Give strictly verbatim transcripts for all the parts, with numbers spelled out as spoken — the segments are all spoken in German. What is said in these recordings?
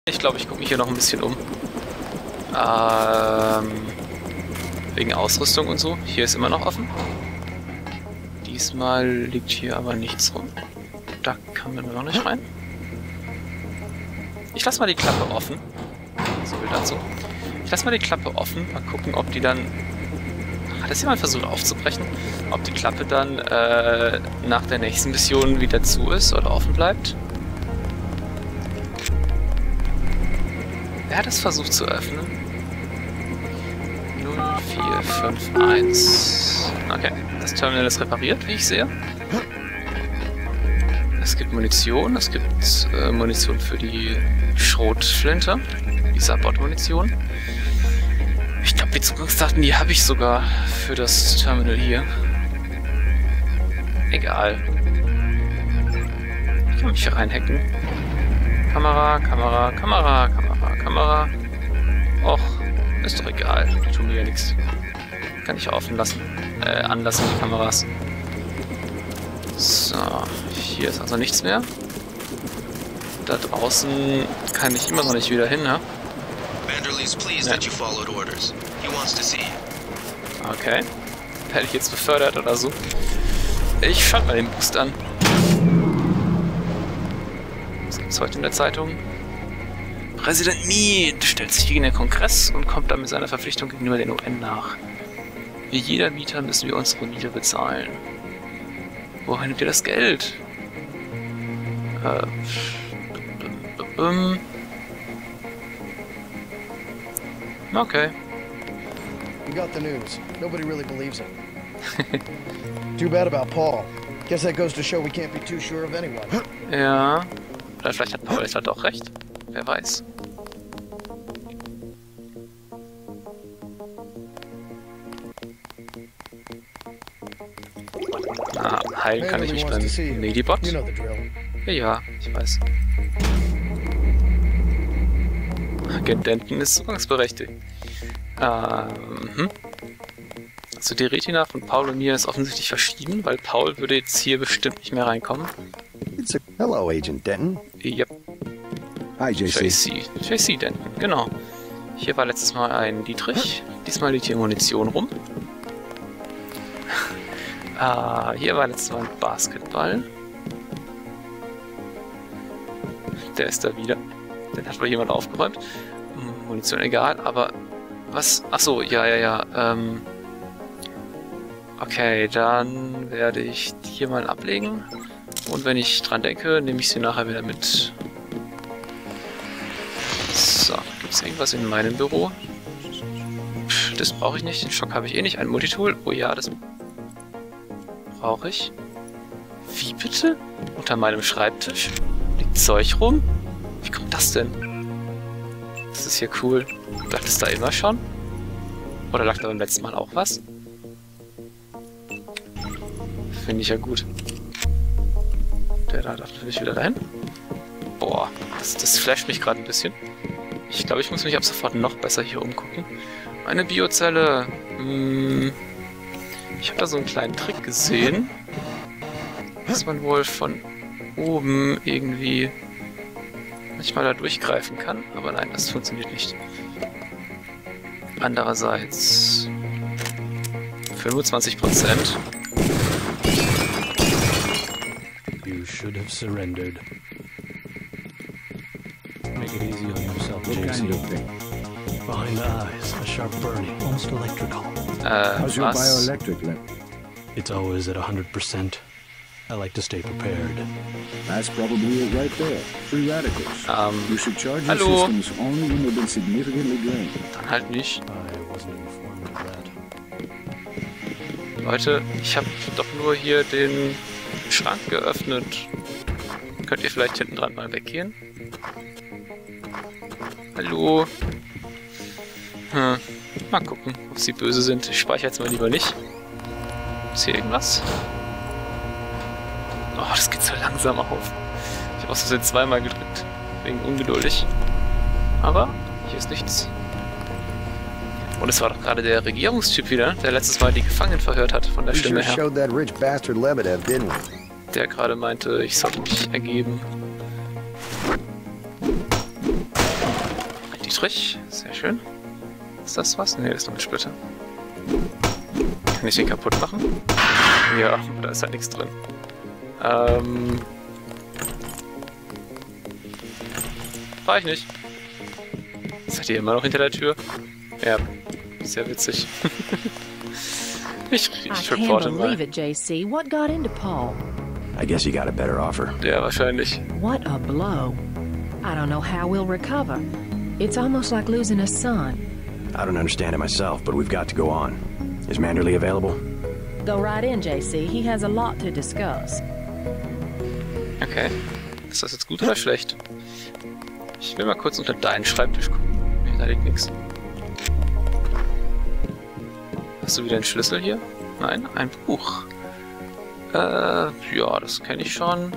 Ich glaube, ich gucke mich hier noch ein bisschen um. Ähm, wegen Ausrüstung und so. Hier ist immer noch offen. Diesmal liegt hier aber nichts rum. Da kann man noch nicht rein. Ich lasse mal die Klappe offen. So viel dazu. Ich lasse mal die Klappe offen. Mal gucken, ob die dann... Hat das jemand versucht aufzubrechen? Ob die Klappe dann äh, nach der nächsten Mission wieder zu ist oder offen bleibt? Wer hat es versucht zu öffnen? null vier fünf eins. Okay, das Terminal ist repariert, wie ich sehe. Es gibt Munition, es gibt äh, Munition für die Schrotflinte, die Sabot-Munition. Ich glaube, die Zugangsdaten, die habe ich sogar für das Terminal hier. Egal. Ich kann mich hier reinhacken. Kamera, Kamera, Kamera, Kamera, Kamera. Och, ist doch egal. Die tun mir ja nichts. Kann ich offen lassen. Äh, anlassen, die Kameras. So, hier ist also nichts mehr. Da draußen kann ich immer noch nicht wieder hin, ne? Vanderlee's pleased Ja. that you followed orders. He wants to see you. Okay. Werde ich jetzt befördert oder so? Ich schalte mal den Boost an. Was gibt's heute in der Zeitung? Präsident Meade stellt sich gegen den Kongress und kommt dann mit seiner Verpflichtung gegenüber den U N nach. Wie jeder Mieter müssen wir unsere Miete bezahlen. Woher nimmt ihr das Geld? Äh... Ähm... Okay. We got the news. Nobody really believes it. Too bad about Paul. Guess that goes to show we can't be too sure of anyone. Ja. Oder vielleicht hat Paul etwa doch recht. Wer weiß. Ah, heilen kann ich mich beim Medibot. You know the drill. Ja, ich weiß. Agent Denton ist zugangsberechtigt. Ähm, hm. Also die Retina von Paul und mir ist offensichtlich verschieden, weil Paul würde jetzt hier bestimmt nicht mehr reinkommen. It's a... Hello, Agent Denton. Yep. Hi, J C. J C. J C Denton, genau. Hier war letztes Mal ein Dietrich. Diesmal liegt hier Munition rum. Ah, hier war letztes Mal ein Basketball. Der ist da wieder. Den hat wohl jemand aufgeräumt. Munition egal, aber was? Achso, ja, ja, ja. Ähm okay, dann werde ich die hier mal ablegen. Und wenn ich dran denke, nehme ich sie nachher wieder mit. So, gibt es irgendwas in meinem Büro? Pff, das brauche ich nicht. Den Schock habe ich eh nicht. Ein Multitool? Oh ja, das brauche ich. Wie bitte? Unter meinem Schreibtisch? Liegt Zeug rum? Wie kommt das denn? Das ist hier cool. Lag das da immer schon? Oder lag da beim letzten Mal auch was? Finde ich ja gut. Der da darf natürlich wieder rein. Boah, das, das flasht mich gerade ein bisschen. Ich glaube, ich muss mich ab sofort noch besser hier umgucken. Eine Biozelle. Hm. Ich habe da so einen kleinen Trick gesehen, dass man wohl von oben irgendwie manchmal da durchgreifen kann, aber nein, das funktioniert nicht. Andererseits fünfundzwanzig Prozent. You should have surrendered. Make it easy on yourself, J C. Behind the eyes, a sharp burning, almost electrical. Äh, How's your was? bioelectric level? It's always at one hundred percent. I like to stay prepared. That's probably it right there. Free radicals. Ähm, You should charge your hallo? systems only when they've been significantly drained. Dann halt nicht. I wasn't informed of that. Leute, ich habe doch nur hier den Schrank geöffnet. Könnt ihr vielleicht hinten dran mal weggehen? Hallo? Hm. Mal gucken, ob sie böse sind. Ich speichere jetzt mal lieber nicht. Ist hier irgendwas? Oh, das geht so langsam auf. Ich habe aus Versehen zweimal gedrückt. Wegen ungeduldig. Aber hier ist nichts. Und es war doch gerade der Regierungstyp wieder, der letztes Mal die Gefangenen verhört hat, von der We Stimme sure her. showed that rich bastard Lebedev, didn't we? Der gerade meinte, ich sollte mich ergeben. niedrig. Sehr schön. Ist das was? Ne, das ist nur ein Splitter. Kann ich den kaputt machen? Ja, da ist halt nichts drin. Ähm... Fahr ich nicht. Seid ihr immer noch hinter der Tür? Ja, sehr witzig. ich ich reporte mal. It, J C. What got into Paul? I guess you got a better offer. Ja, wahrscheinlich. What a blow. I don't know how we'll recover. It's almost like losing a son. I don't understand it myself, but we've got to go on. Is Manderley available? Go right in, J C. He has a lot to discuss. Okay. Ist das jetzt gut oder schlecht? Ich will mal kurz unter deinen Schreibtisch gucken. Nee, da liegt nichts. Hast du wieder einen Schlüssel hier? Nein, ein Buch. Äh, ja, das kenne ich schon.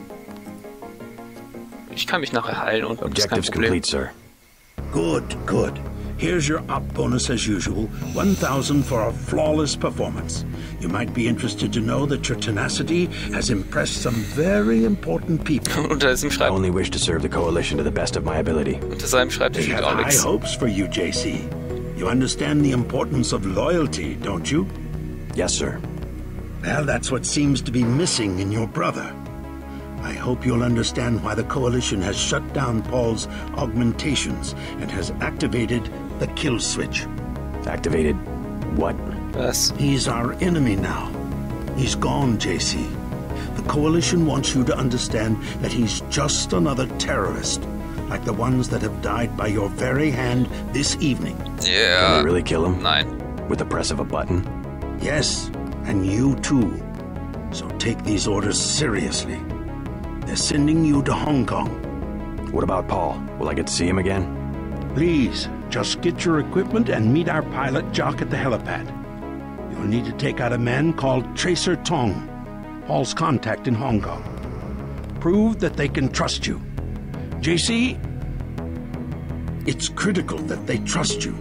Ich kann mich nachher heilen und das ist kein Objectives Problem. complete, sir. Good, good. Here's your op bonus as usual, one thousand for a flawless performance. You might be interested to know that your tenacity has impressed some very important people. Unter diesem I Schreibtisch. only wish to serve the Coalition to the best of my ability. Unter seinem Schreibtisch They liegt have auch high nichts. hopes for you, J C. You understand the importance of loyalty, don't you? Yes, sir. Well, that's what seems to be missing in your brother. I hope you'll understand why the Coalition has shut down Paul's augmentations and has activated the kill switch. Activated what? Was? He's our enemy now. He's gone, J C. The Coalition wants you to understand that he's just another terrorist, like the ones that have died by your very hand this evening. Can Yeah. we really kill him? Nein. With the press of a button? Yes, and you too. So take these orders seriously. They're sending you to Hong Kong. What about Paul? Will I get to see him again? Please, just get your equipment and meet our pilot, Jock, at the helipad. You'll need to take out a man called Tracer Tong, Paul's contact in Hong Kong. Prove that they can trust you. J C, it's critical that they trust you.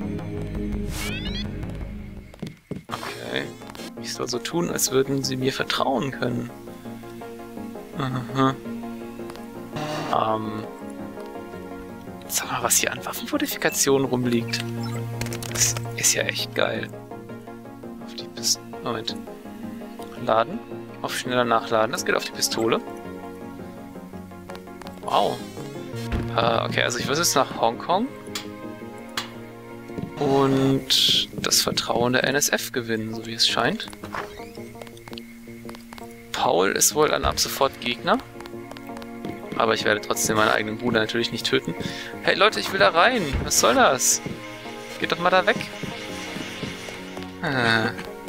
Okay. Ich soll so tun, als würden sie mir vertrauen können. Aha. Ähm. Sag mal, was hier an Waffenmodifikationen rumliegt. Das ist ja echt geil. Auf die Pistole. Moment. Laden. Auf schneller nachladen. Das geht auf die Pistole. Wow. Äh, okay, also ich muss jetzt nach Hongkong. Und das Vertrauen der N S F gewinnen, so wie es scheint. Paul ist wohl dann ab sofort Gegner. Aber ich werde trotzdem meinen eigenen Bruder natürlich nicht töten. Hey Leute, ich will da rein. Was soll das? Geht doch mal da weg. Ah.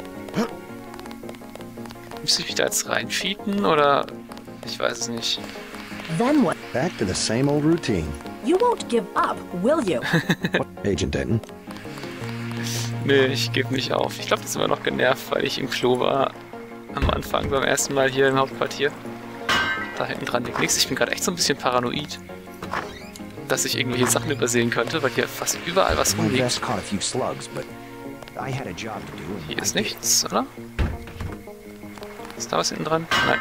Müsste ich mich da jetzt reincheaten oder... Ich weiß es nicht. Then what? Back to the same old routine. You won't give up, will you? Agent Denton. Nee, ich gebe nicht auf. Ich glaube, das ist immer noch genervt, weil ich im Klo war. Am Anfang, beim ersten Mal hier im Hauptquartier. Da hinten dran liegt nichts. Ich bin gerade echt so ein bisschen paranoid, dass ich irgendwelche Sachen übersehen könnte, weil hier fast überall was rumliegt. Hier ist nichts, oder? Ist da was hinten dran? Nein.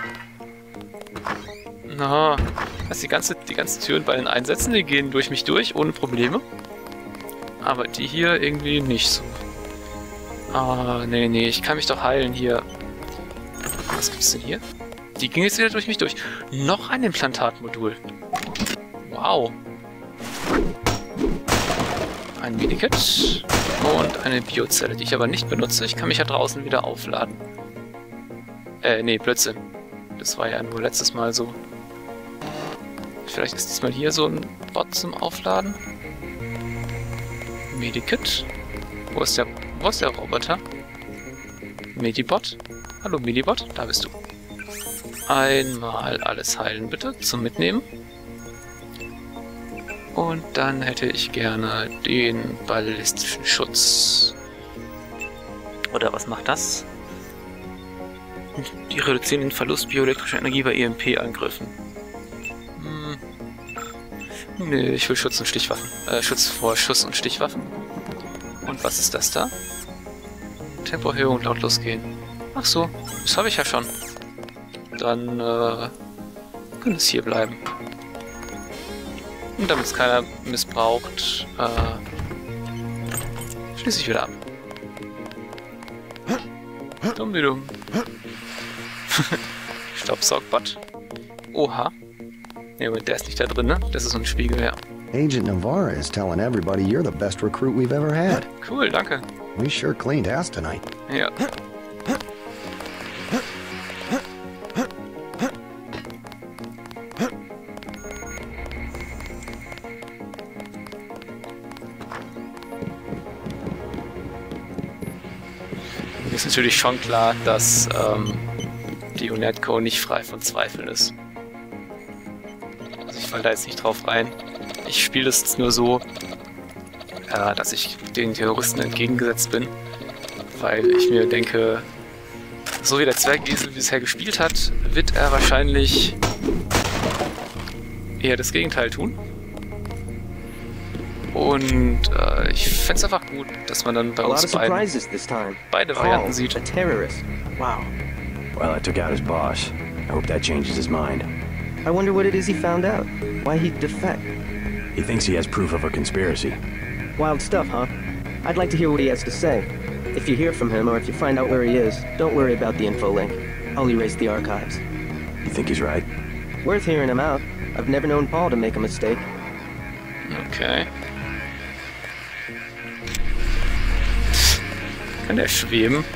Na, also die ganze, die ganzen Türen bei den Einsätzen, die gehen durch mich durch, ohne Probleme. Aber die hier irgendwie nicht so. Ah, nee, nee, ich kann mich doch heilen hier. Was gibt's denn hier? Die ging jetzt wieder durch mich durch. Noch ein Implantatmodul. Wow. Ein Medikit und eine Biozelle, die ich aber nicht benutze. Ich kann mich ja draußen wieder aufladen. Äh, nee, Blödsinn. Das war ja nur letztes Mal so. Vielleicht ist diesmal hier so ein Bot zum Aufladen. Medikit. Wo ist der, wo ist der Roboter? Medibot? Hallo Medibot, da bist du. Einmal alles heilen bitte, zum Mitnehmen. Und dann hätte ich gerne den ballistischen Schutz. Oder was macht das? Die reduzieren den Verlust bioelektrischer Energie bei E M P-Angriffen. Hm. Nee, ich will Schutz und Stichwaffen. Äh, Schutz vor Schuss und Stichwaffen. Und was ist das da? Tempoerhöhung, lautlos gehen. Ach so, das habe ich ja schon. Dann äh, kann es hier bleiben. Und damit es keiner missbraucht, äh, schließe ich wieder ab. Dumm wie dumm. Staubsaugbot. Oha. Ne, aber der ist nicht da drin, ne? Das ist so ein Spiegel, ja. Agent Navarra is telling everybody you're the best recruit we've ever had. Cool, danke. We sure cleaned house tonight. Ja. Mir ist natürlich schon klar, dass ähm, die UNATCO nicht frei von Zweifeln ist. Also ich falle da jetzt nicht drauf rein. Ich spiele es nur so, äh, dass ich den Terroristen entgegengesetzt bin, weil ich mir denke, so wie der Zwergesel bisher gespielt hat, wird er wahrscheinlich eher das Gegenteil tun. Und äh, ich fände es einfach gut, dass man dann bei uns beiden beide Varianten sieht. Wow. Well, I took out his boss. I hope that changes his mind. I wonder what it is he found out. Why he'd defect. He thinks he has proof of a conspiracy. Wild stuff, huh? I'd like to hear what he has to say. If you hear from him, or if you find out where he is, don't worry about the info link. I'll erase the archives. You think he's right? Worth hearing him out. I've never known Paul to make a mistake. Okay. Kann der schweben?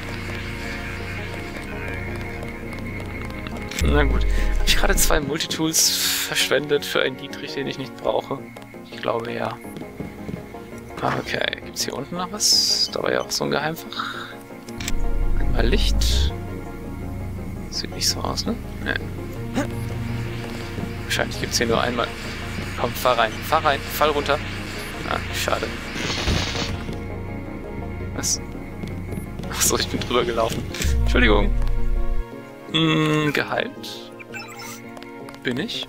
Na gut. Habe ich gerade zwei Multitools verschwendet für einen Dietrich, den ich nicht brauche? Ich glaube ja. Okay, gibt's hier unten noch was? Da war ja auch so ein Geheimfach. Einmal Licht. Sieht nicht so aus, ne? Ne. Wahrscheinlich gibt's hier nur einmal. Komm, fahr rein, fahr rein, fall runter. Ah, schade. Was? Achso, ich bin drüber gelaufen. Entschuldigung. Hm, Gehalt. Bin ich.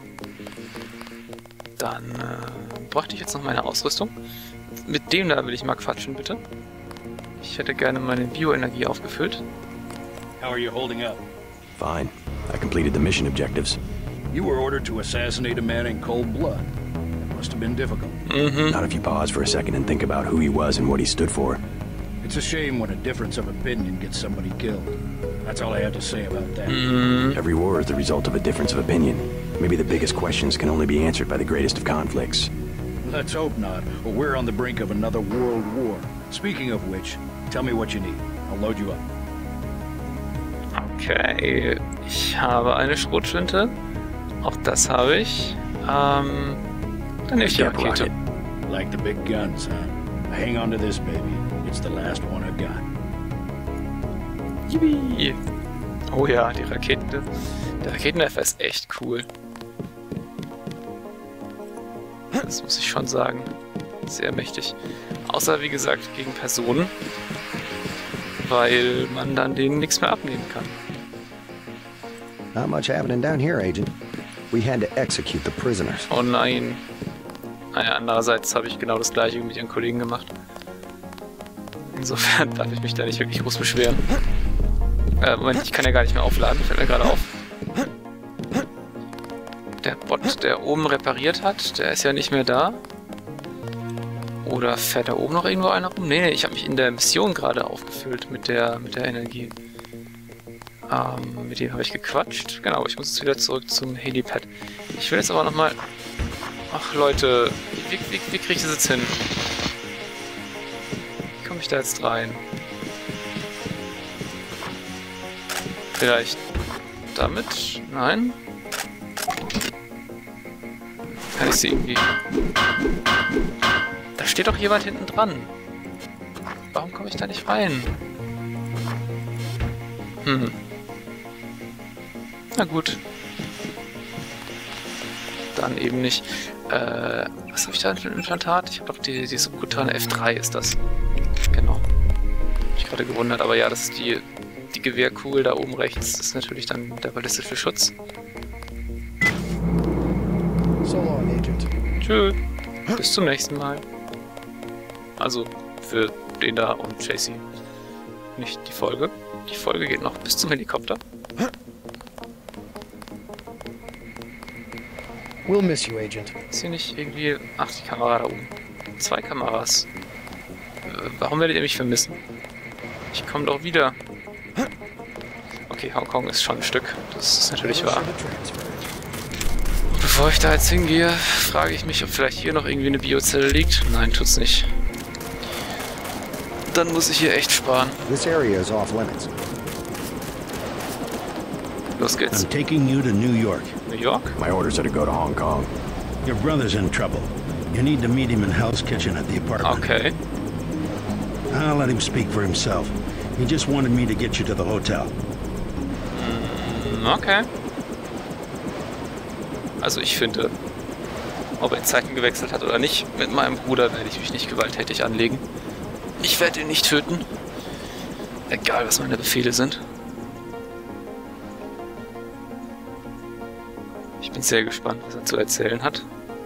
Dann äh, bräuchte ich jetzt noch meine Ausrüstung. Mit dem da will ich mal quatschen, bitte. Ich hätte gerne meine Bioenergie aufgefüllt. How are you holding up? Fine. I completed the mission objectives. You were ordered to assassinate a man in cold blood. It must have been difficult. Mm-hmm. Not if you pause for a second and think about who he was and what he stood for. It's a shame when a difference of opinion gets somebody killed. That's all I have to say about that. Mm-hmm. Every war is the result of a difference of opinion. Maybe the biggest questions can only be answered by the greatest of conflicts. Let's hope not, or we're on the brink of another world war. Speaking of which, tell me what you need. I'll load you up. Okay, ich habe eine Schrotflinte. Auch das habe ich. Ähm, dann nehme ich die Rakete. Like the big guns, huh? Hang on to this, baby. It's the last one I've got. Yippie. Oh ja, die Rakete. Der Raketenwerfer ist echt cool. Das muss ich schon sagen. Sehr mächtig. Außer, wie gesagt, gegen Personen. Weil man dann denen nichts mehr abnehmen kann. Not much happening down here, Agent. We had to execute the prisoners. Oh nein. Naja, andererseits habe ich genau das gleiche mit ihren Kollegen gemacht. Insofern darf ich mich da nicht wirklich groß beschweren. Äh, Moment, ich kann ja gar nicht mehr aufladen. Fällt mir gerade auf. Der Bot, der oben repariert hat, der ist ja nicht mehr da. Oder fährt da oben noch irgendwo einer rum? Nee, nee, ich habe mich in der Mission gerade aufgefüllt mit der, mit der Energie. Ähm, mit dem habe ich gequatscht. Genau, ich muss jetzt wieder zurück zum Helipad. Ich will jetzt aber nochmal... Ach Leute, wie, wie, wie kriege ich das jetzt hin? Wie komme ich da jetzt rein? Vielleicht damit? Nein? Kann ich sie irgendwie... Da steht doch jemand hinten dran. Warum komme ich da nicht rein? Hm. Na gut. Dann eben nicht. Äh, was habe ich da für ein Implantat? Ich habe doch die, die subkutane F drei ist das. Genau. Hab ich gerade gewundert, aber ja, das ist die, die Gewehrkugel da oben rechts. Das ist natürlich dann der ballistische Schutz. So long, Agent. Tschö. Bis zum nächsten Mal. Also für den da und Chasey. Nicht die Folge. Die Folge geht noch bis zum Helikopter. We'll miss you, Agent. Ist hier nicht irgendwie... Ach, die Kamera da oben. Zwei Kameras. Äh, warum werdet ihr mich vermissen? Ich komme doch wieder. Okay, Hongkong ist schon ein Stück. Das ist natürlich wahr. Bevor ich da jetzt hingehe, frage ich mich, ob vielleicht hier noch irgendwie eine Biozelle liegt. Nein, tut's nicht. Dann muss ich hier echt sparen. This area is off limits. Los geht's. I'm taking you to New York. New York? My orders are to go to Hong Kong. Your brother's in trouble. You need to meet him in Hell's Kitchen at the apartment. Okay. I'll let him speak for himself. He just wanted me to get you to the hotel. Okay. Also ich finde, ob er Zeiten gewechselt hat oder nicht, mit meinem Bruder werde ich mich nicht gewalttätig anlegen. Ich werde ihn nicht töten. Egal, was meine Befehle sind. Ich bin sehr gespannt, was er zu erzählen hat.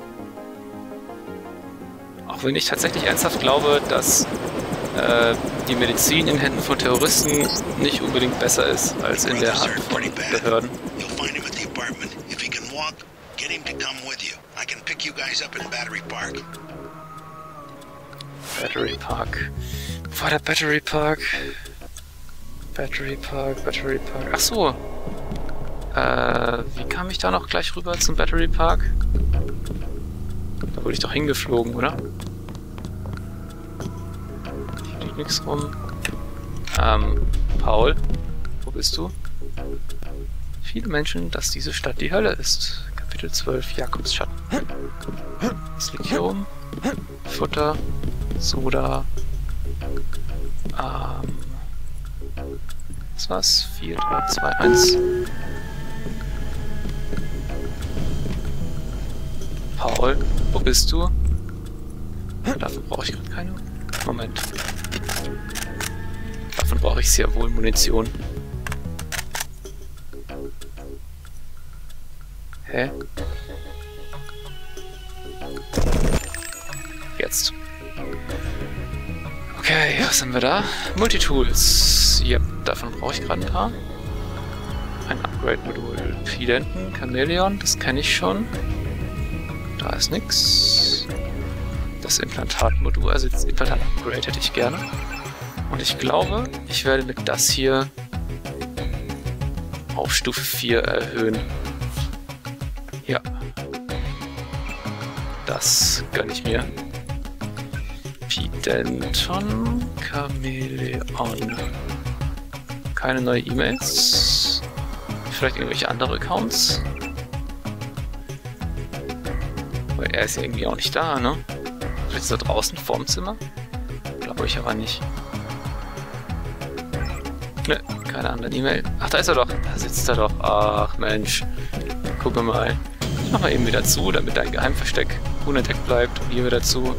Auch wenn ich tatsächlich ernsthaft glaube, dass äh, die Medizin in Händen von Terroristen nicht unbedingt besser ist als in der Hand von Behörden. Battery Park. Wo war der Battery Park? Battery Park, Battery Park. Ach so. Äh, wie kam ich da noch gleich rüber zum Battery Park? Da wurde ich doch hingeflogen, oder? Hier liegt nichts rum. Ähm, Paul, wo bist du? Viele Menschen, dass diese Stadt die Hölle ist. Kapitel zwölf, Jakobsschatten. Was liegt hier rum? Futter, Soda. Ähm. Was war's? vier, drei, zwei, eins. Paul, wo bist du? Dafür brauche ich gerade keine. Moment. Davon brauche ich sehr wohl Munition. Hä? Jetzt. Okay, was haben wir da? Multitools. Ja, davon brauche ich gerade ein paar. Ein Upgrade-Modul. Pidenten, Chameleon, das kenne ich schon. Da ist nix. Das Implantat-Modul, also das Implantat-Upgrade hätte ich gerne. Und ich glaube, ich werde mit das hier auf Stufe vier erhöhen. Ja. Das gönne ich mir. Pidenton, Chameleon. Keine neue E-Mails. Vielleicht irgendwelche andere Accounts. Weil er ist ja irgendwie auch nicht da, ne? Vielleicht ist er draußen vorm Zimmer? Glaube ich aber nicht. Ne, keine anderen E-Mail. Ach, da ist er doch. Da sitzt er doch. Ach, Mensch. Guck mal. Ich mach mal eben wieder zu, damit dein Geheimversteck unentdeckt bleibt. Und hier wieder zu.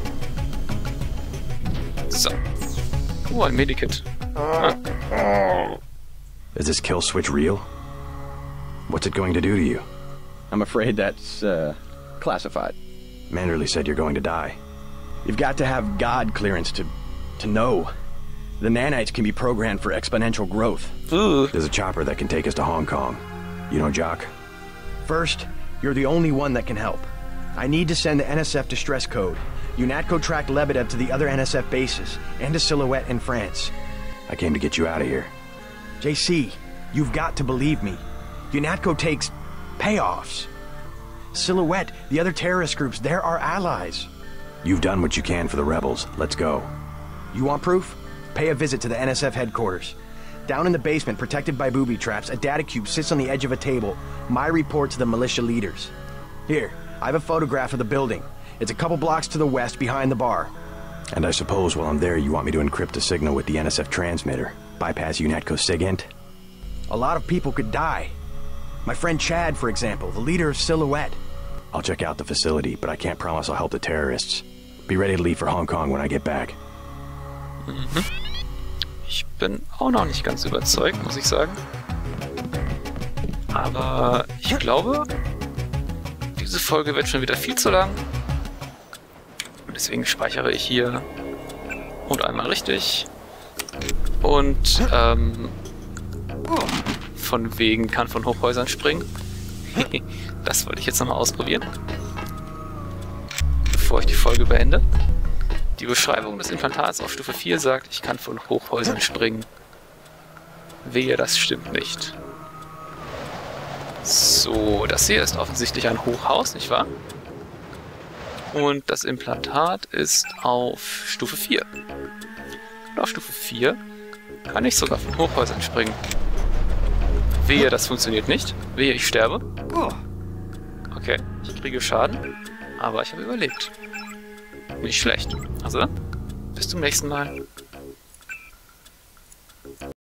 So. Oh, ein Medikit. Ah. Is this kill switch real? What's it going to do to you? I'm afraid that's, uh, classified. Manderley said you're going to die. You've got to have God clearance to... to know. The nanites can be programmed for exponential growth. Ooh. There's a chopper that can take us to Hong Kong. You know Jock? First, you're the only one that can help. I need to send the N S F distress code. UNATCO tracked Lebedev to the other N S F bases, and to Silhouette in France. I came to get you out of here. J C, you've got to believe me. UNATCO takes payoffs. Silhouette, the other terrorist groups, they're our allies. You've done what you can for the rebels. Let's go. You want proof? Pay a visit to the N S F headquarters. Down in the basement, protected by booby traps, a data cube sits on the edge of a table. My report to the militia leaders. Here, I have a photograph of the building. It's a couple blocks to the west, behind the bar. And I suppose while I'm there, you want me to encrypt a signal with the N S F transmitter. Bypass UNATCO SIGINT? A lot of people could die. My friend Chad, for example, the leader of Silhouette. I'll check out the facility, but I can't promise I'll help the terrorists. Be ready to leave for Hong Kong when I get back. Mhm. Ich bin auch noch nicht ganz überzeugt, muss ich sagen. Aber ich glaube, diese Folge wird schon wieder viel zu lang. Und deswegen speichere ich hier und einmal richtig. Und ähm, von wegen kann von Hochhäusern springen. Das wollte ich jetzt nochmal ausprobieren. Bevor ich die Folge beende. Die Beschreibung des Implantats auf Stufe vier sagt, ich kann von Hochhäusern springen. Wehe, das stimmt nicht. So, das hier ist offensichtlich ein Hochhaus, nicht wahr? Und das Implantat ist auf Stufe vier. Und auf Stufe vier kann ich sogar von Hochhäusern springen. Wehe, das funktioniert nicht. Wehe, ich sterbe. Okay, ich kriege Schaden, aber ich habe überlebt. Nicht schlecht. Also, bis zum nächsten Mal.